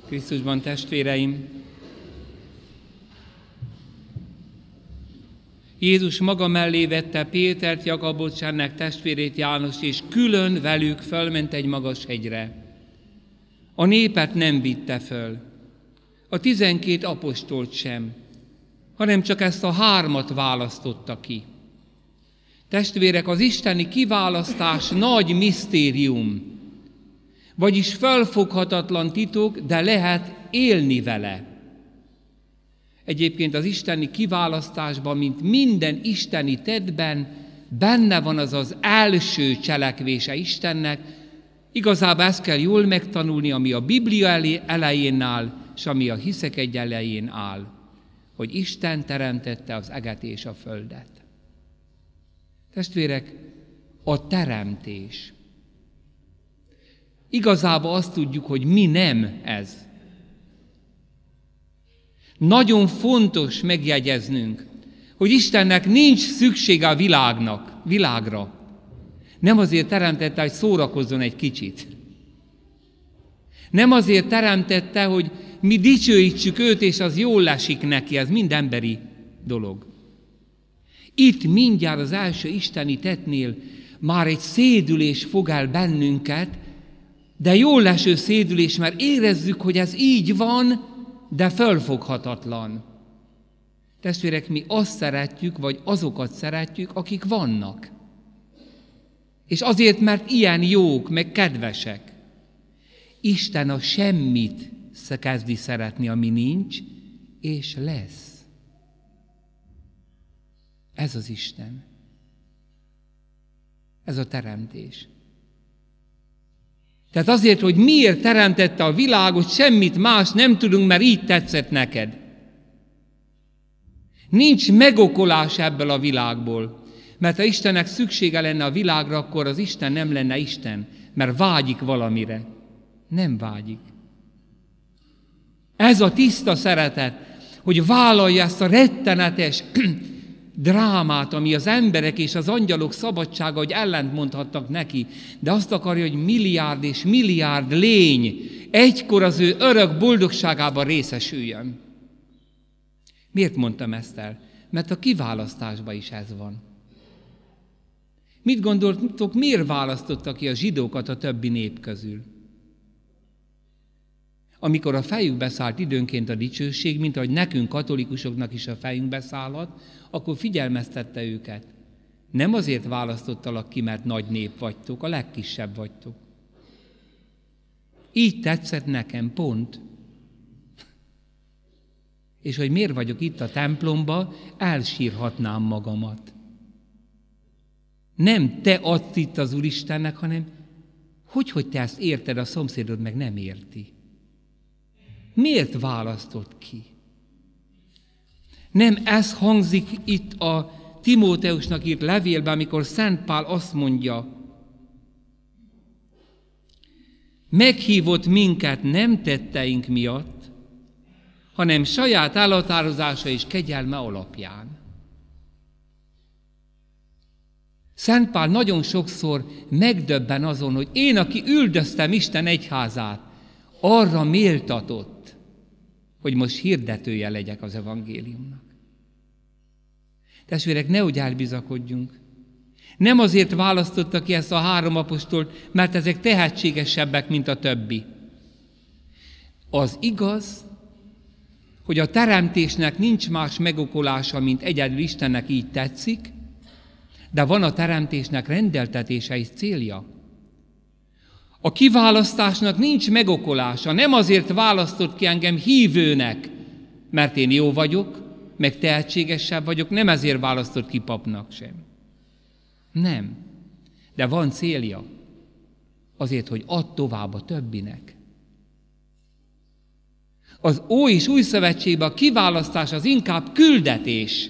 Krisztusban, testvéreim! Jézus maga mellé vette Pétert, Jakabot, ennek testvérét, Jánost, és külön velük fölment egy magas hegyre. A népet nem vitte föl, a 12 apostolt sem, hanem csak ezt a 3 választotta ki. Testvérek, az isteni kiválasztás nagy misztérium, vagyis felfoghatatlan titok, de lehet élni vele. Egyébként az isteni kiválasztásban, mint minden isteni tettben, benne van az az első cselekvése Istennek. Igazából ezt kell jól megtanulni, ami a Biblia elején áll, és ami a Hiszek egy elején áll, hogy Isten teremtette az eget és a földet. Testvérek, a teremtés. Igazából azt tudjuk, hogy mi nem ez. Nagyon fontos megjegyeznünk, hogy Istennek nincs szüksége a világra. Nem azért teremtette, hogy szórakozzon egy kicsit. Nem azért teremtette, hogy mi dicsőítsük őt, és az jól esik neki, ez mind emberi dolog. Itt mindjárt az első isteni tettnél már egy szédülés fog el bennünket, de jól leső szédülés, mert érezzük, hogy ez így van, de fölfoghatatlan. Testvérek, mi azt szeretjük, vagy azokat szeretjük, akik vannak. És azért, mert ilyen jók, meg kedvesek. Isten a semmit kezdi szeretni, ami nincs, és lesz. Ez az Isten. Ez a teremtés. Tehát azért, hogy miért teremtette a világot, semmit más nem tudunk, mert így tetszett neked. Nincs megokolás ebből a világból. Mert ha Istennek szüksége lenne a világra, akkor az Isten nem lenne Isten, mert vágyik valamire. Nem vágyik. Ez a tiszta szeretet, hogy vállalja ezt a rettenetes drámát, ami az emberek és az angyalok szabadsága, hogy ellent mondhatnak neki, de azt akarja, hogy milliárd és milliárd lény egykor az ő örök boldogságában részesüljön. Miért mondtam ezt el? Mert a kiválasztásban is ez van. Mit gondoltok, miért választotta ki a zsidókat a többi nép közül? Amikor a fejükbe szállt időnként a dicsőség, mint ahogy nekünk katolikusoknak is a fejünkbe szállhat, akkor figyelmeztette őket. Nem azért választottalak ki, mert nagy nép vagytok, a legkisebb vagytok. Így tetszett nekem, pont. És hogy miért vagyok itt a templomba, elsírhatnám magamat. Nem te adsz itt az Úristennek, hanem hogy te ezt érted, a szomszédod meg nem érti. Miért választott ki? Nem ez hangzik itt a Timóteusnak írt levélben, amikor Szent Pál azt mondja, meghívott minket nem tetteink miatt, hanem saját elhatározása és kegyelme alapján. Szent Pál nagyon sokszor megdöbben azon, hogy én, aki üldöztem Isten egyházát, arra méltatott, hogy most hirdetője legyek az evangéliumnak. Testvérek, nehogy elbizakodjunk. Nem azért választotta ki ezt a 3 apostolt, mert ezek tehetségesebbek, mint a többi. Az igaz, hogy a teremtésnek nincs más megokolása, mint egyedül Istennek így tetszik, de van a teremtésnek rendeltetése és célja. A kiválasztásnak nincs megokolása, nem azért választott ki engem hívőnek, mert én jó vagyok, meg tehetségesebb vagyok, nem ezért választott ki papnak sem. Nem. De van célja. Azért, hogy add tovább a többinek. Az Ó és Új Szövetségben a kiválasztás az inkább küldetés.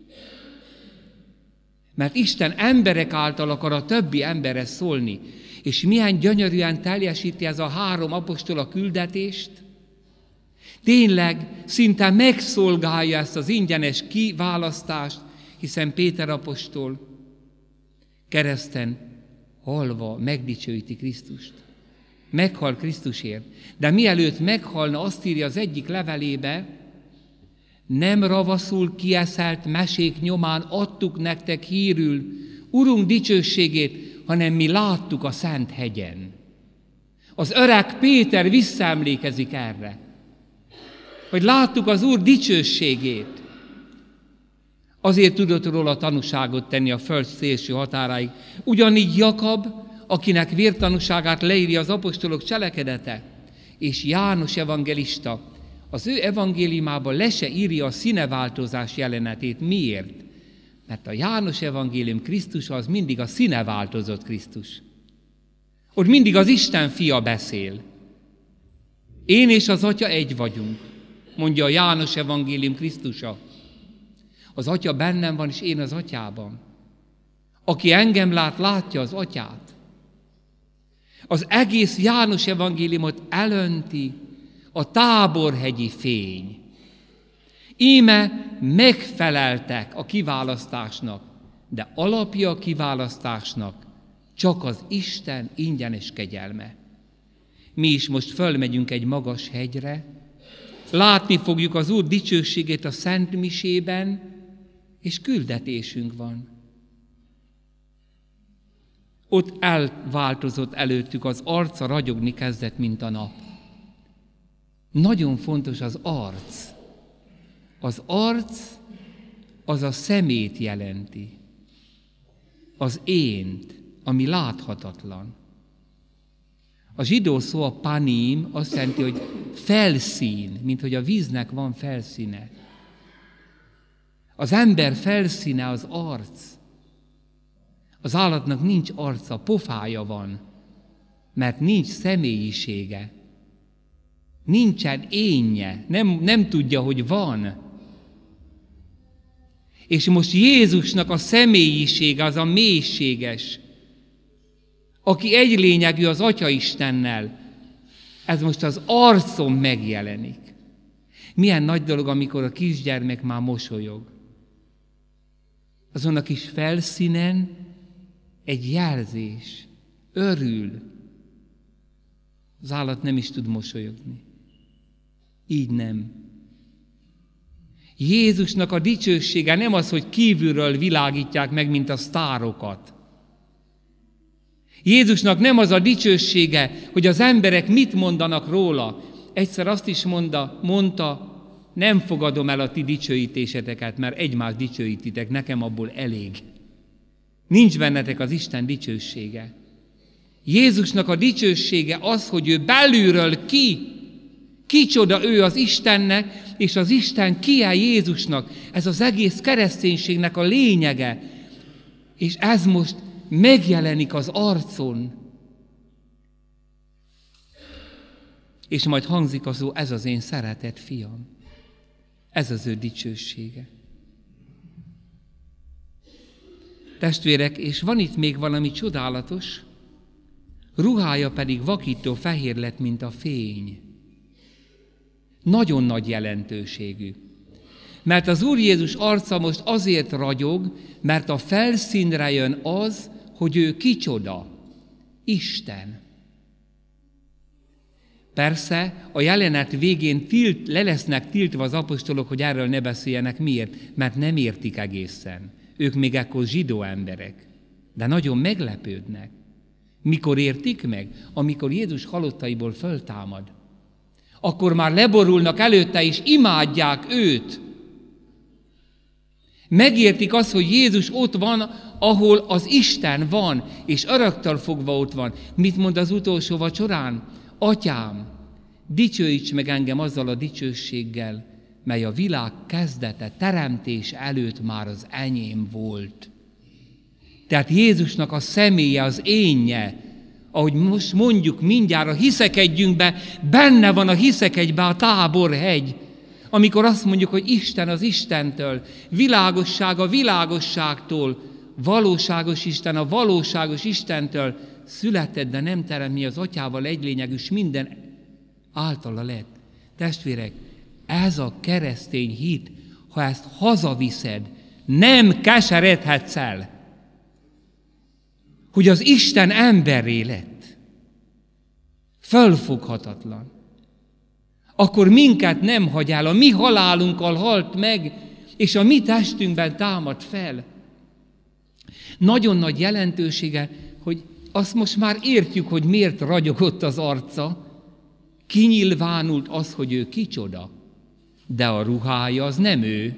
Mert Isten emberek által akar a többi emberre szólni. És milyen gyönyörűen teljesíti ez a 3 apostol a küldetést. Tényleg szinte megszolgálja ezt az ingyenes kiválasztást, hiszen Péter apostol kereszten halva megdicsőíti Krisztust. Meghal Krisztusért. De mielőtt meghalna, azt írja az egyik levelébe, nem ravaszul kieszelt mesék nyomán adtuk nektek hírül Urunk dicsőségét, hanem mi láttuk a Szent hegyen. Az öreg Péter visszaemlékezik erre, hogy láttuk az Úr dicsőségét. Azért tudott róla tanúságot tenni a föld szélső határáig. Ugyanígy Jakab, akinek vértanúságát leírja az apostolok cselekedete, és János evangelista, az ő evangéliumában le se írja a színeváltozás jelenetét. Miért? Mert a János evangélium Krisztus az mindig a színeváltozott Krisztus. Ott mindig az Isten fia beszél. Én és az Atya egy vagyunk, mondja a János evangélium Krisztusa. Az Atya bennem van, és én az Atyában. Aki engem lát, látja az Atyát. Az egész János evangéliumot elönti a Táborhegyi fény. Íme megfeleltek a kiválasztásnak, de alapja a kiválasztásnak csak az Isten ingyenes kegyelme. Mi is most fölmegyünk egy magas hegyre, látni fogjuk az Úr dicsőségét a Szent Misében, és küldetésünk van. Ott elváltozott előttük, az arca ragyogni kezdett, mint a nap. Nagyon fontos az arc. Az arc az a szemét jelenti. Az ént, ami láthatatlan. A zsidó szó a panim azt jelenti, hogy felszín, mint hogy a víznek van felszíne. Az ember felszíne az arc. Az állatnak nincs arca, pofája van, mert nincs személyisége. Nincsen énje, nem tudja, hogy van. És most Jézusnak a személyisége az a mélységes, aki egy lényegű az Atya Istennel, ez most az arcon megjelenik. Milyen nagy dolog, amikor a kisgyermek már mosolyog. Azon a kis felszínen egy jelzés, örül. Az állat nem is tud mosolyogni. Így nem. Jézusnak a dicsősége nem az, hogy kívülről világítják meg, mint a sztárokat. Jézusnak nem az a dicsősége, hogy az emberek mit mondanak róla. Egyszer azt is mondta, nem fogadom el a ti dicsőítéseteket, mert egymást dicsőítitek, nekem abból elég. Nincs bennetek az Isten dicsősége. Jézusnak a dicsősége az, hogy ő belülről kicsoda ő az Istennek, és az Isten ki-e Jézusnak. Ez az egész kereszténységnek a lényege. És ez most megjelenik az arcon. És majd hangzik a szó, ez az én szeretett fiam. Ez az ő dicsősége. Testvérek, és van itt még valami csodálatos, ruhája pedig vakító fehér lett, mint a fény. Nagyon nagy jelentőségű. Mert az Úr Jézus arca most azért ragyog, mert a felszínre jön az, hogy ő kicsoda. Isten. Persze a jelenet végén le lesznek tiltva az apostolok, hogy erről ne beszéljenek. Miért? Mert nem értik egészen. Ők még ekkor zsidó emberek. De nagyon meglepődnek. Mikor értik meg? Amikor Jézus halottaiból föltámad. Akkor már leborulnak előtte, és imádják őt. Megértik azt, hogy Jézus ott van, ahol az Isten van, és öröktől fogva ott van. Mit mond az utolsó vacsorán? Atyám, dicsőíts meg engem azzal a dicsőséggel, mely a világ kezdete, teremtés előtt már az enyém volt. Tehát Jézusnak a személye, az énje, ahogy most mondjuk mindjárt, hiszekedjünk be, benne van a hiszekegybe a Táborhegy, amikor azt mondjuk, hogy Isten az Istentől, világosság a világosságtól, valóságos Isten a valóságos Istentől született, de nem teremni az Atyával egylényegű, és minden általa lett. Testvérek, ez a keresztény hit, ha ezt hazaviszed, nem keseredhetsz el, hogy az Isten emberré lett. Fölfoghatatlan. Akkor minket nem hagy el, a mi halálunkkal halt meg, és a mi testünkben támad fel. Nagyon nagy jelentősége, hogy azt most már értjük, hogy miért ragyogott az arca, kinyilvánult az, hogy ő kicsoda, de a ruhája az nem ő.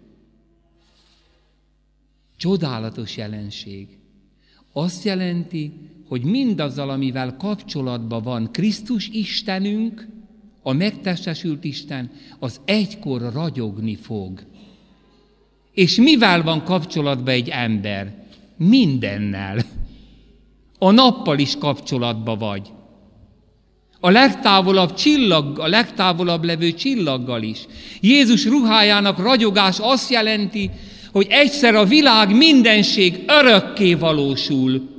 Csodálatos jelenség. Azt jelenti, hogy mindazzal, amivel kapcsolatban van Krisztus Istenünk, a megtestesült Isten, az egykor ragyogni fog. És mivel van kapcsolatban egy ember? Mindennel. A nappal is kapcsolatban vagy. A legtávolabb levő csillaggal is. Jézus ruhájának ragyogás azt jelenti, hogy egyszer a világ mindenség örökké valósul.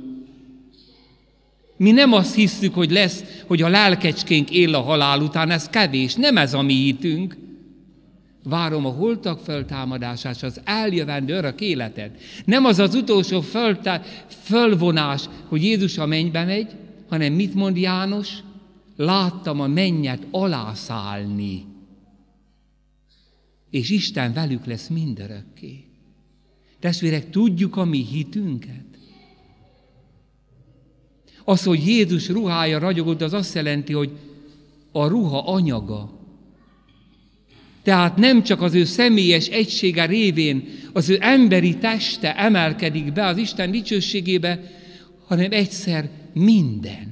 Mi nem azt hisszük, hogy lesz, hogy a lelkecskénk él a halál után, ez kevés, nem ez a mi hitünk. Várom a holtak föltámadását, és az eljövendő örök életet. Nem az az utolsó fölvonás, hogy Jézus a mennybe megy, hanem mit mond János? Láttam a mennyet alászállni. És Isten velük lesz mindörökké. Testvérek, tudjuk a mi hitünket? Az, hogy Jézus ruhája ragyogott, az azt jelenti, hogy a ruha anyaga. Tehát nem csak az ő személyes egysége révén az ő emberi teste emelkedik be az Isten dicsőségébe, hanem egyszer minden.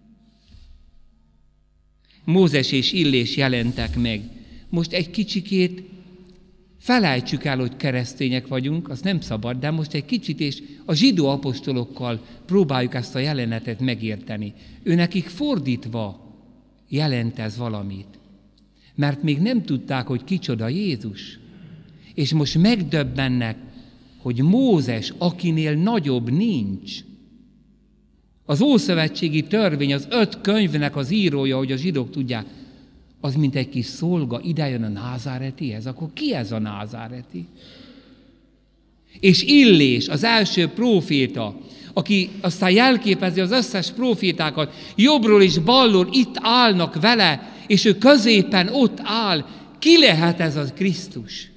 Mózes és Illés jelentek meg. Most egy kicsikét felejtsük el, hogy keresztények vagyunk, az nem szabad, de most egy kicsit, és a zsidó apostolokkal próbáljuk ezt a jelenetet megérteni. Őnekik fordítva jelent ez valamit. Mert még nem tudták, hogy kicsoda Jézus. És most megdöbbennek, hogy Mózes, akinél nagyobb nincs. Az ószövetségi törvény, az 5 könyvnek az írója, hogy a zsidók tudják, az mint egy kis szolga, idejön a názáretihez, akkor ki ez a názáreti? És Illés, az első próféta, aki aztán jelképezi az összes prófétákat, jobbról és balról itt állnak vele, és ő középen ott áll. Ki lehet ez a Krisztus?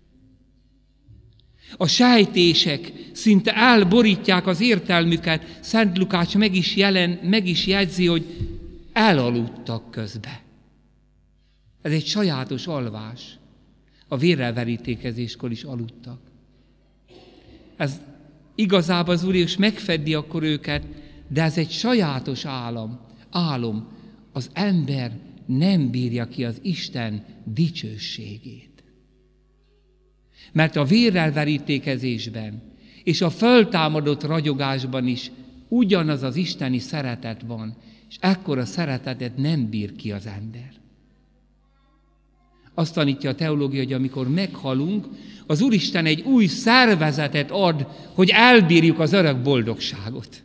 A sejtések szinte elborítják az értelmüket. Szent Lukács meg is jegyzi, hogy elaludtak közbe. Ez egy sajátos alvás. A vérrel verítékezéskor is aludtak. Ez igazából az Úr is megfedi akkor őket, de ez egy sajátos álom. Az ember nem bírja ki az Isten dicsőségét. Mert a vérrel verítékezésben és a föltámadott ragyogásban is ugyanaz az isteni szeretet van, és ekkor a szeretetet nem bír ki az ember. Azt tanítja a teológia, hogy amikor meghalunk, az Úristen egy új szervezetet ad, hogy elbírjuk az örök boldogságot.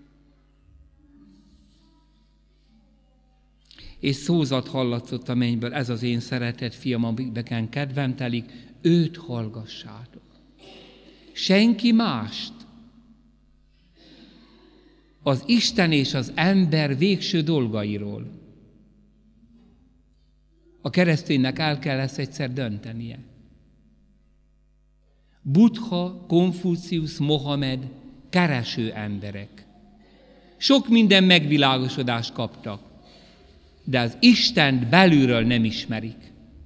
És szózat hallatszott a mennyből, ez az én szeretett fiam, amikben kedvem telik, őt hallgassátok. Senki mást. Az Isten és az ember végső dolgairól. A kereszténynek el kell ezt egyszer döntenie. Buddha, Konfuciusz, Mohamed kereső emberek. Sok minden megvilágosodást kaptak, de az Istent belülről nem ismerik.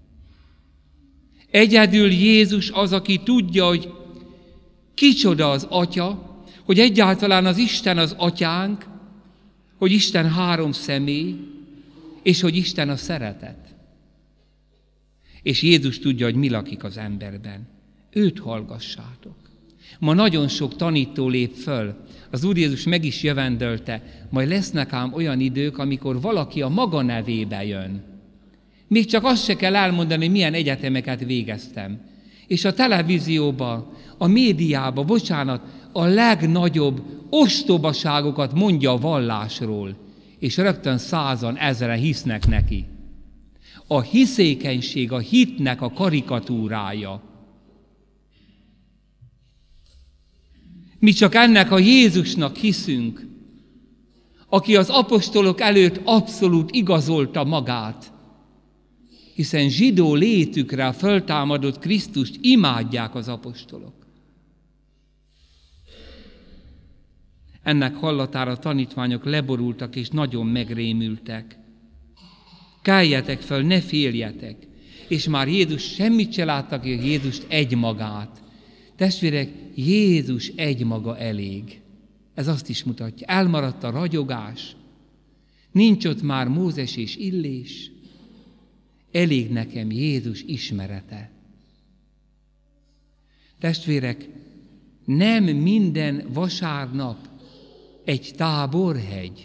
Egyedül Jézus az, aki tudja, hogy kicsoda az Atya, hogy egyáltalán az Isten az Atyánk, hogy Isten 3 személy, és hogy Isten a szeretet. És Jézus tudja, hogy mi lakik az emberben. Őt hallgassátok. Ma nagyon sok tanító lép föl. Az Úr Jézus meg is jövendölte, majd lesznek ám olyan idők, amikor valaki a maga nevébe jön. Még csak azt se kell elmondani, hogy milyen egyetemeket végeztem. És a televízióban, a médiában, a legnagyobb ostobaságokat mondja a vallásról, és rögtön 100-an, 1000-en hisznek neki. A hiszékenység, a hitnek a karikatúrája. Mi csak ennek a Jézusnak hiszünk, aki az apostolok előtt abszolút igazolta magát, hiszen zsidó létükre a föltámadott Krisztust imádják az apostolok. Ennek hallatára a tanítványok leborultak és nagyon megrémültek. Keljetek föl, ne féljetek! És már Jézus semmit se láttak, hogy Jézust egymagát. Testvérek, Jézus egymaga elég. Ez azt is mutatja. Elmaradt a ragyogás. Nincs ott már Mózes és Illés. Elég nekem Jézus ismerete. Testvérek, nem minden vasárnap egy táborhegy.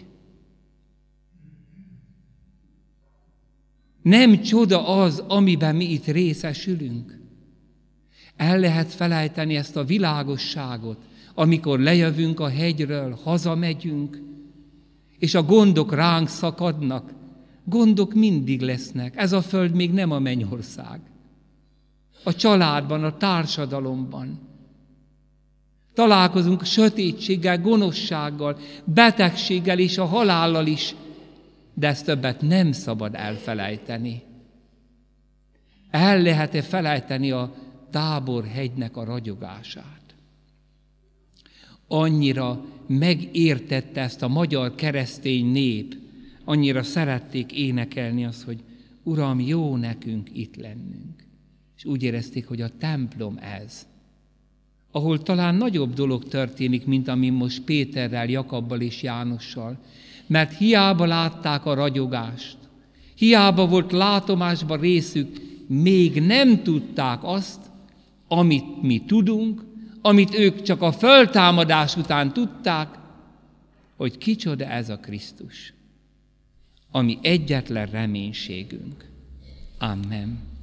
Nem csoda az, amiben mi itt részesülünk. El lehet felejteni ezt a világosságot, amikor lejövünk a hegyről, hazamegyünk, és a gondok ránk szakadnak. Gondok mindig lesznek. Ez a föld még nem a mennyország. A családban, a társadalomban. Találkozunk sötétséggel, gonoszsággal, betegséggel és a halállal is, de ezt többet nem szabad elfelejteni. El lehet-e felejteni a Táborhegynek a ragyogását? Annyira megértette ezt a magyar keresztény nép, annyira szerették énekelni azt, hogy Uram, jó nekünk itt lennünk. És úgy érezték, hogy a templom ez, ahol talán nagyobb dolog történik, mint ami most Péterrel, Jakabbal és Jánossal, mert hiába látták a ragyogást, hiába volt látomásban részük, még nem tudták azt, amit mi tudunk, amit ők csak a föltámadás után tudták, hogy kicsoda ez a Krisztus, ami egyetlen reménységünk. Amen.